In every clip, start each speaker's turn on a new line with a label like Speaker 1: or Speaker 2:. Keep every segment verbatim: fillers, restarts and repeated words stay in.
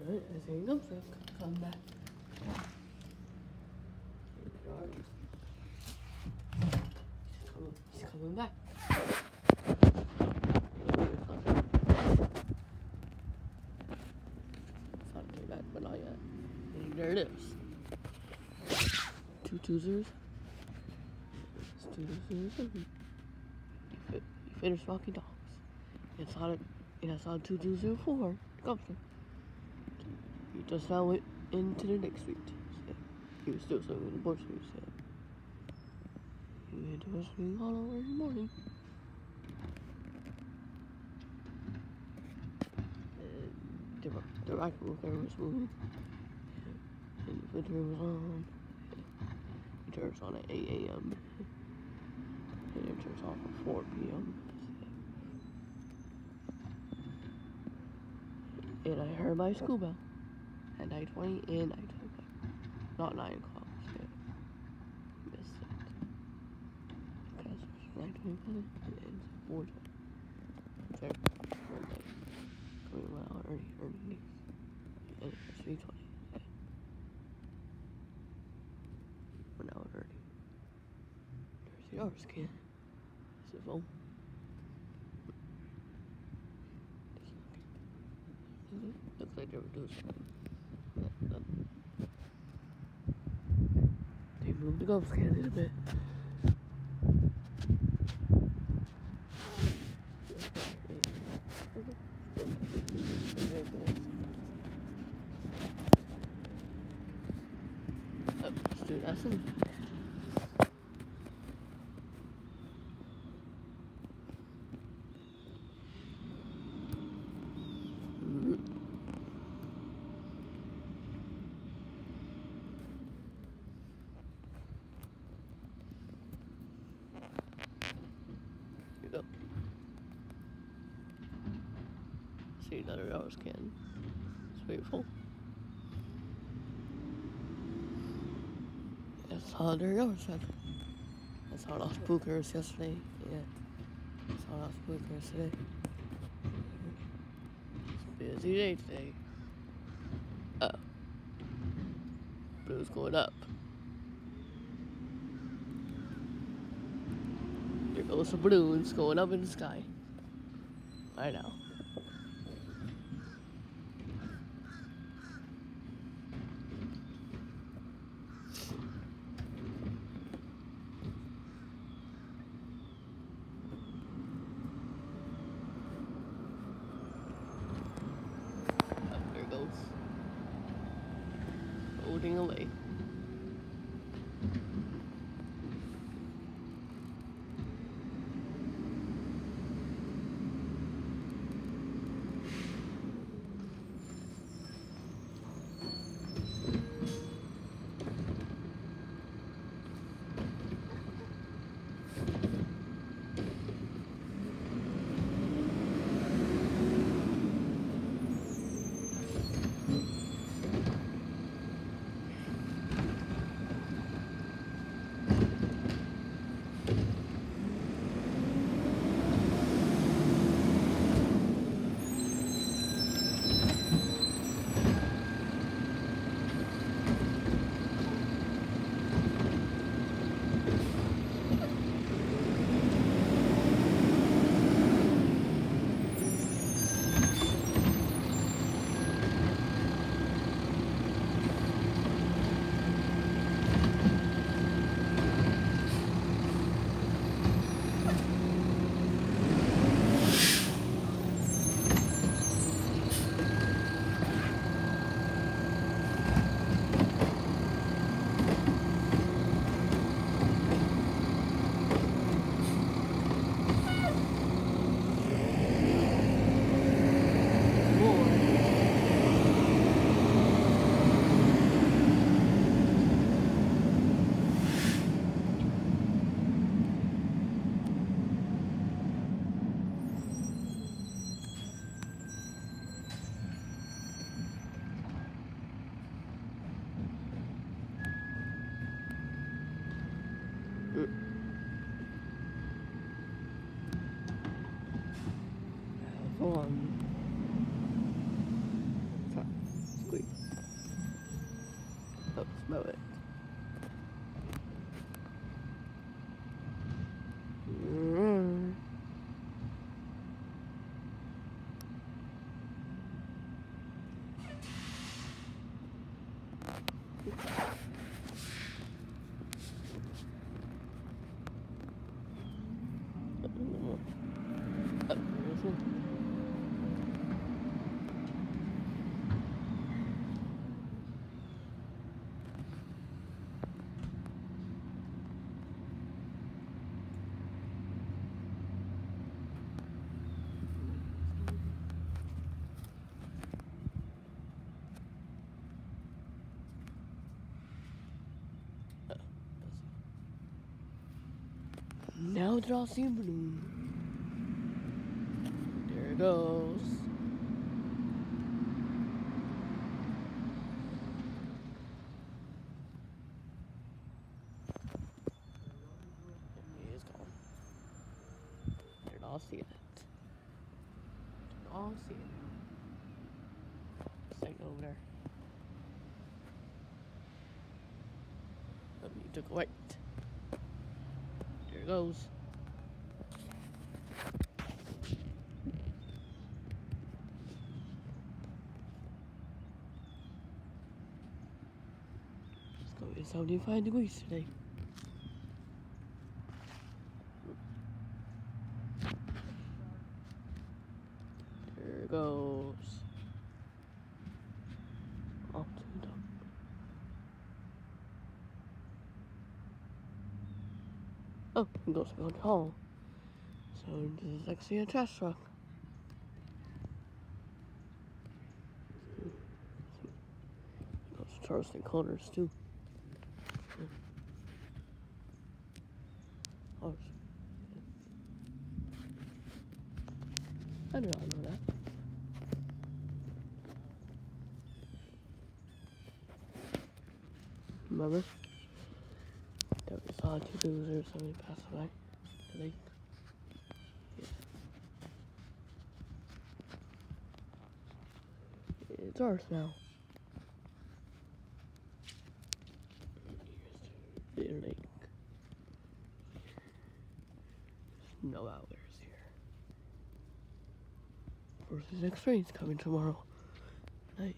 Speaker 1: Alright, I think I'm gonna come back. He's coming, he's coming back. It's not too bad, but not yet. And there it is. Two twosers. It's two twosers. You, fi you finished walking dogs. It's on it. It's on two two zero four. Thompson. You just now went into the next street. So, he was still swimming in the board suit. So. You had to swing all over in the morning. And the, the rifle there was moving. And the filter was on. It turns on at eight A M And it turns off at four P M And I heard my school bell at nine twenty and nine twenty-five. Not nine o'clock. So missed it. Because it's nine twenty-five and it ends at four twenty. There. One day. Coming one hour early, early. And it's three twenty. Yeah. One hour early. There's the hour scan. It's a phone. Looks like they were doing something. They moved the ghost can a little bit. Oh, let's do that soon. Go. See another hour scan. It's beautiful. That's how their hours have. That's how lost Bookers yesterday. Yeah. That's how lost Bookers today. It's a busy day today. Oh. Blue's going up. There goes some balloons going up in the sky. I know. Oh, there it goes. Floating away. Now that I see blue. There it goes. It's gone. Did all see it. Did all see it. Stay over there. Let me took a wait. There it goes. It's going to be seventy-five degrees today. There it goes. Up to the top. Oh, it goes going home. So this is actually a trash truck. Those Charleston Corners too. Oh, I did not know that. Remember? That we saw two losers and we passed away today. Yeah. It's ours now. Here's the lake. There's no hours here. Of course, the next train's coming tomorrow night.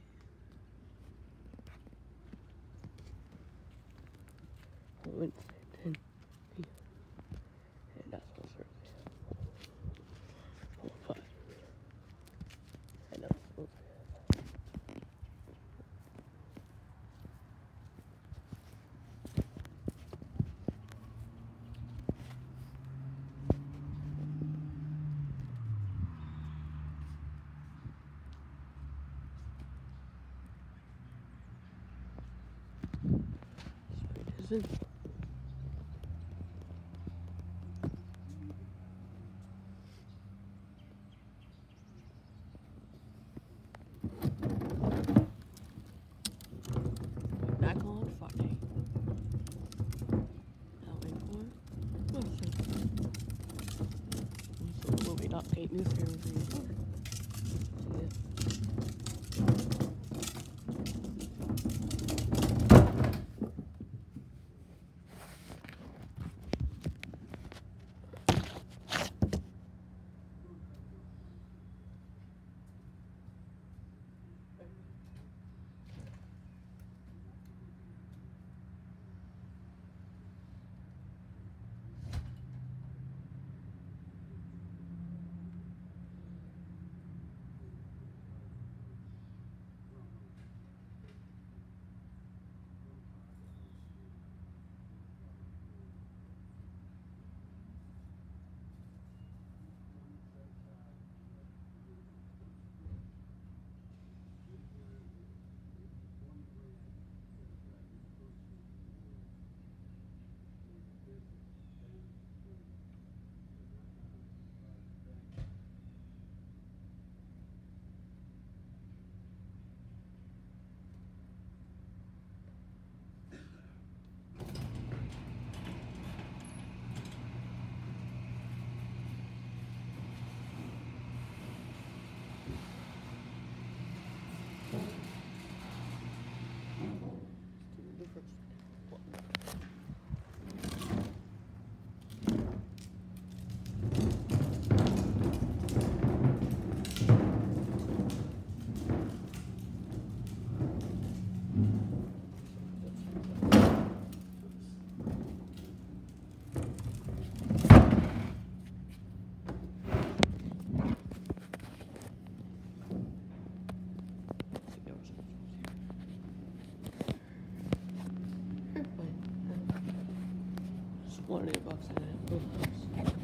Speaker 1: Wednesday, ten p m And that's what's Thursday. Oh, five. And that's what's It's pretty busy. Back on Friday. Now wait for Wednesday. So we'll be updating this here every week. See ya. One of the boxes in it.